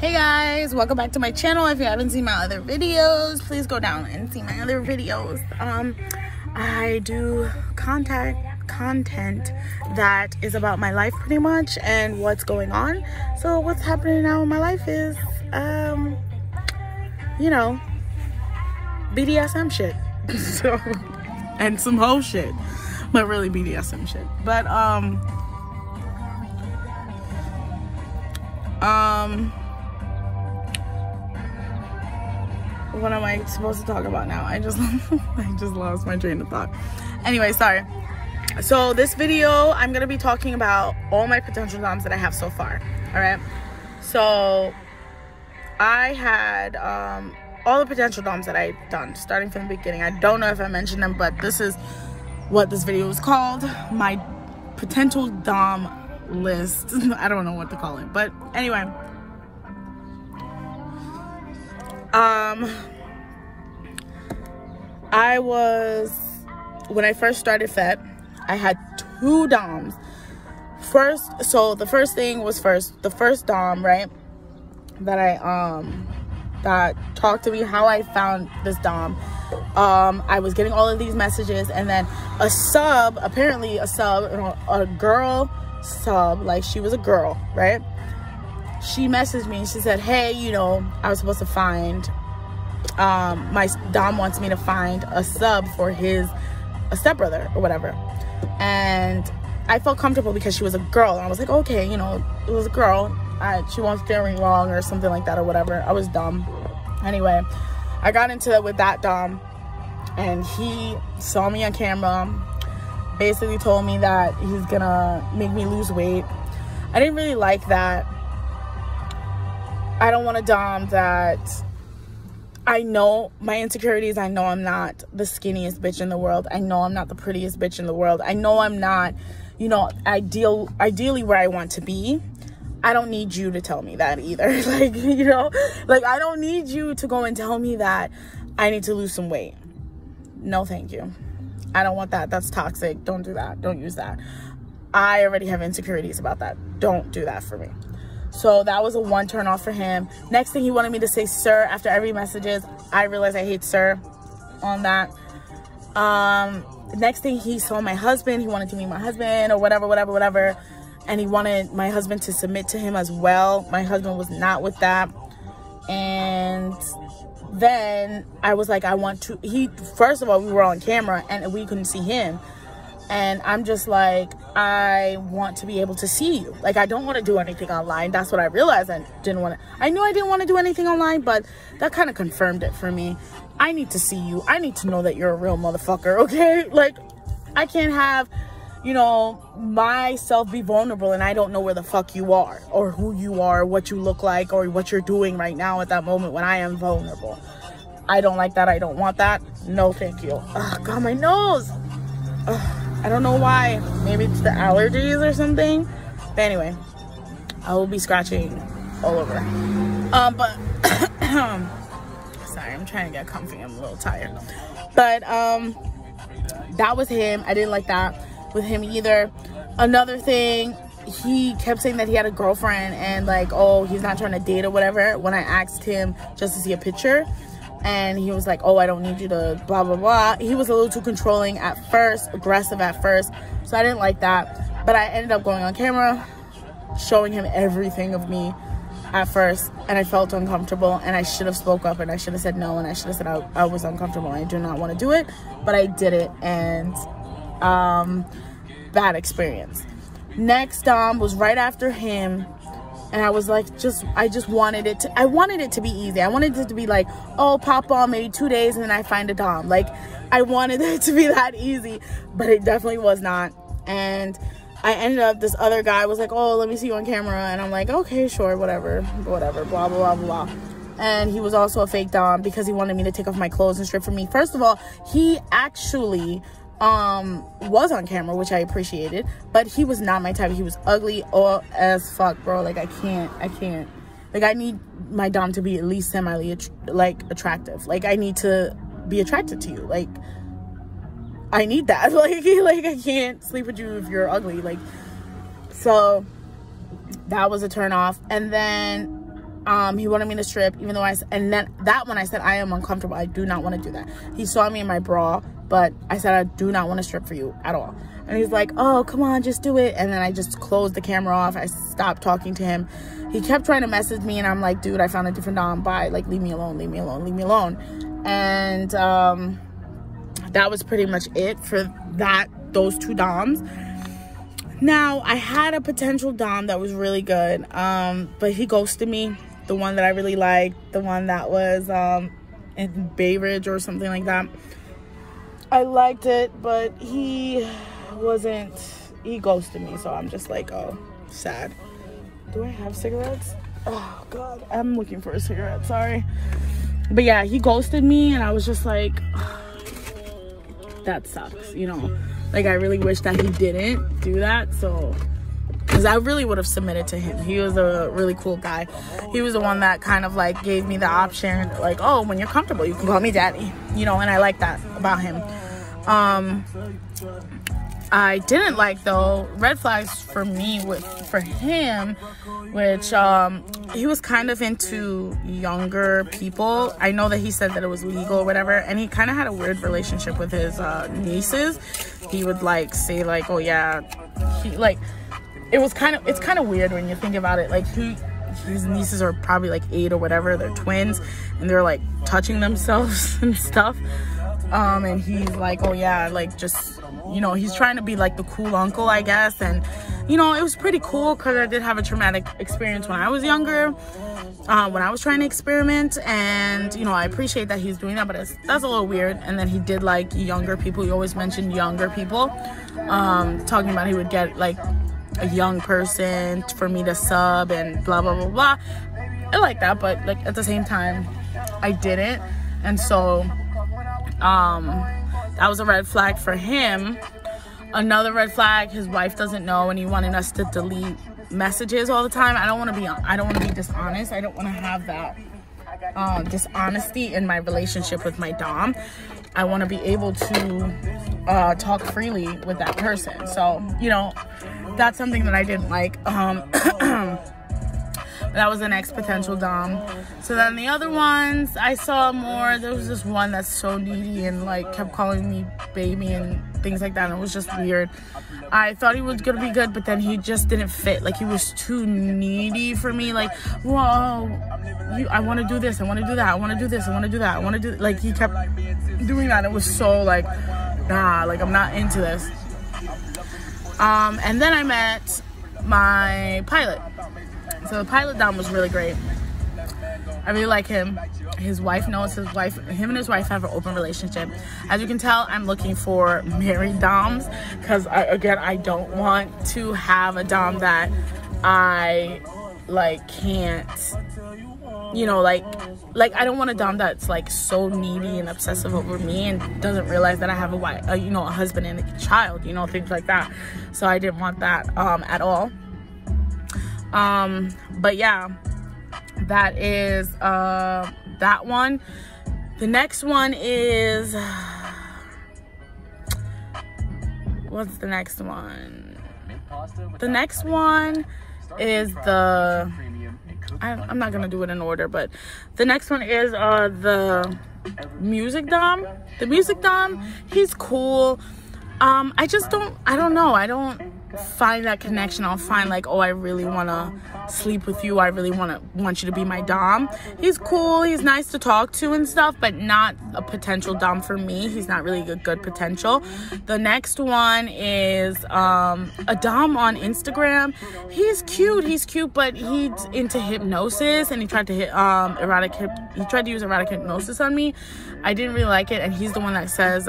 Hey guys, welcome back to my channel. If you haven't seen my other videos, please go down and see my other videos. I do content that is about my life pretty much and what's going on. So what's happening now in my life is you know, BDSM shit. So, and some whole shit, but really BDSM shit. But what am I supposed to talk about now? I just lost my train of thought. Anyway, sorry. So this video, I'm gonna be talking about all my potential doms that I have so far. All right. So I had all the potential doms that I've done, starting from the beginning. I don't know if I mentioned them, but this is what this video is called: my potential dom list. I don't know what to call it, but anyway. When I first started FET, I had 2 doms. The first dom, right, that talked to me, how I found this dom. I was getting all of these messages, and then a girl sub, like she was a girl, right? She messaged me and she said, hey, you know, I was supposed to find, my dom wants me to find a sub for a stepbrother or whatever. And I felt comfortable because she was a girl. And I was like, okay, you know, it was a girl. She won't steer me wrong or something like that or whatever. I was dumb. Anyway, I got into it with that dom, and he saw me on camera, basically told me that he's gonna make me lose weight. I didn't really like that. I don't want a dom that, I know my insecurities. I know I'm not the skinniest bitch in the world. I know I'm not the prettiest bitch in the world. I know I'm not, you know, ideally where I want to be. I don't need you to tell me that either. Like, you know, like I don't need you to go and tell me that I need to lose some weight. No, thank you. I don't want that. That's toxic. Don't do that. Don't use that. I already have insecurities about that. Don't do that for me. So that was a 1 turn off for him. Next thing, he wanted me to say sir after every messages. I realized I hate sir on that. Next thing, he saw my husband. He wanted to meet my husband or whatever. And he wanted my husband to submit to him as well. My husband was not with that. And then I was like, first of all, we were on camera and we couldn't see him. And I'm just like, I want to be able to see you. Like, I don't want to do anything online. That's what I realized. I knew I didn't want to do anything online, but that kind of confirmed it for me. I need to see you. I need to know that you're a real motherfucker, okay? Like, I can't have, you know, myself be vulnerable and I don't know where the fuck you are or who you are, what you look like, or what you're doing right now at that moment when I am vulnerable. I don't like that. I don't want that. No, thank you. Oh, God, my nose. Ugh. I don't know why. Maybe it's the allergies or something. But anyway, I will be scratching all over. But sorry, I'm trying to get comfy. I'm a little tired. But that was him. I didn't like that with him either. Another thing, he kept saying that he had a girlfriend and like, oh, he's not trying to date or whatever. When I asked him just to see a picture, and he was like, oh, I don't need you to blah, blah, blah. He was a little too controlling at first, aggressive at first. So I didn't like that. But I ended up going on camera, showing him everything of me at first. And I felt uncomfortable. And I should have spoke up. And I should have said no. And I should have said I was uncomfortable. I do not want to do it. But I did it. And bad experience. Next dom was right after him. And I was like, I wanted it to be easy. I wanted it to be like, oh, pop on maybe 2 days and then I find a dom. Like, I wanted it to be that easy, but it definitely was not. And I ended up, this other guy was like, oh, let me see you on camera. And I'm like, okay, sure, whatever, blah, blah, blah, blah. And he was also a fake dom because he wanted me to take off my clothes and strip for me. First of all, he actually was on camera, which I appreciated, but he was not my type. He was ugly as fuck, bro. Like, I can't. Like, I need my dom to be at least semi attractive. Like, I need to be attracted to you. Like, I need that. Like I can't sleep with you if you're ugly. Like, so that was a turn off. And then He wanted me to strip, even though and then that one I said, I am uncomfortable. I do not want to do that. He saw me in my bra, but I said, I do not want to strip for you at all. And he's like, oh, come on, just do it. And then I just closed the camera off. I stopped talking to him. He kept trying to message me, and I'm like, dude, I found a different dom. Bye. Like, leave me alone, leave me alone, leave me alone. And that was pretty much it for those 2 doms. Now, I had a potential dom that was really good, but he ghosted me. The one that I really liked, the one that was in Bay Ridge or something like that. I liked it, but he ghosted me, so I'm just like, oh, sad. Do I have cigarettes? Oh, God, I'm looking for a cigarette, sorry. But yeah, he ghosted me, and I was just like, that sucks, you know? Like, I really wish that he didn't do that, so... Because I really would have submitted to him. He was a really cool guy. He was the one that kind of, like, gave me the option, like, oh, when you're comfortable, you can call me daddy. You know, and I like that about him. I didn't like, though, red flags for me for him, which he was kind of into younger people. I know that he said that it was legal or whatever, and he kind of had a weird relationship with his nieces. He would, like, say, like, oh, yeah, it's kind of weird when you think about it. Like, his nieces are probably like 8 or whatever. They're twins, and they're like touching themselves and stuff. And he's like, oh yeah, like, just, you know, he's trying to be like the cool uncle, I guess. And, you know, it was pretty cool because I did have a traumatic experience when I was younger, when I was trying to experiment. And, you know, I appreciate that he's doing that, but that's a little weird. And then he did like younger people. He always mentioned younger people, talking about he would get like a young person for me to sub and blah blah blah blah. I like that, but like at the same time I didn't. And so that was a red flag for him. Another red flag, his wife doesn't know, and he wanted us to delete messages all the time. I don't want to be dishonest. I don't want to have that dishonesty in my relationship with my dom. I want to be able to talk freely with that person. So, you know, that's something that I didn't like. That was the next potential dom. So then the other ones, I saw more. There was this one that's so needy and like kept calling me baby and things like that, and it was just weird. I thought he was gonna be good, but then he just didn't fit. Like, he was too needy for me. Like, whoa, I want to do this, I want to do that, I want to do this, I want to do that, I want to do, like, he kept doing that. It was so like, nah, like, I'm not into this. And then I met my pilot. So the pilot dom was really great. I really like him. His wife knows. Him and his wife have an open relationship. As you can tell, I'm looking for married doms because, again, I don't want to have a dom that I like can't, you know, like I don't want a dom that's like so needy and obsessive over me and doesn't realize that I have a wife, you know, a husband and a child, you know, things like that. So I didn't want that at all. But yeah, that is that one. The next one is, what's the next one? The next one is the, I'm not gonna do it in order, but the next one is the music dom. The music dom, he's cool. I don't know, I don't find that connection. I'll find like, oh, I really want to sleep with you, I really want you to be my dom. He's cool, he's nice to talk to and stuff, but not a potential dom for me. He's not really a good potential. The next one is a dom on Instagram. He's cute, but he's into hypnosis, and he tried to use erotic hypnosis on me. I didn't really like it, and he's the one that says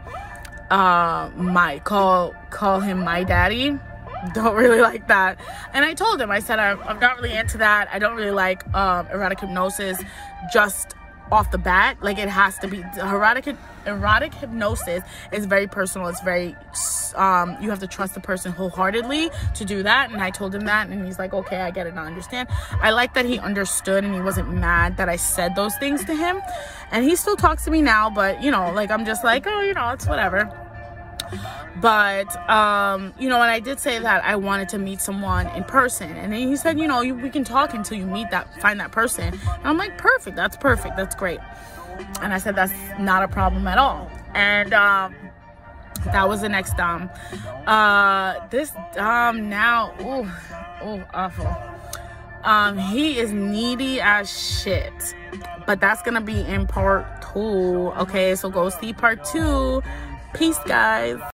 call him my daddy. Don't really like that. And I told him, I said, I'm not really into that. I don't really like erotic hypnosis just off the bat. Like, it has to be erotic hypnosis is very personal. It's very you have to trust the person wholeheartedly to do that. And I told him that, and he's like, okay, I get it, I understand. I like that he understood and he wasn't mad that I said those things to him. And he still talks to me now, but, you know, like, I'm just like, oh, you know, it's whatever. But you know, and I did say that I wanted to meet someone in person, and then he said, you know, we can talk until you find that person. And I'm like, perfect, that's great. And I said, that's not a problem at all. And that was the next dom. This dom now, oh, awful. He is needy as shit, but that's gonna be in part 2. Okay, so go see part 2. Peace, guys.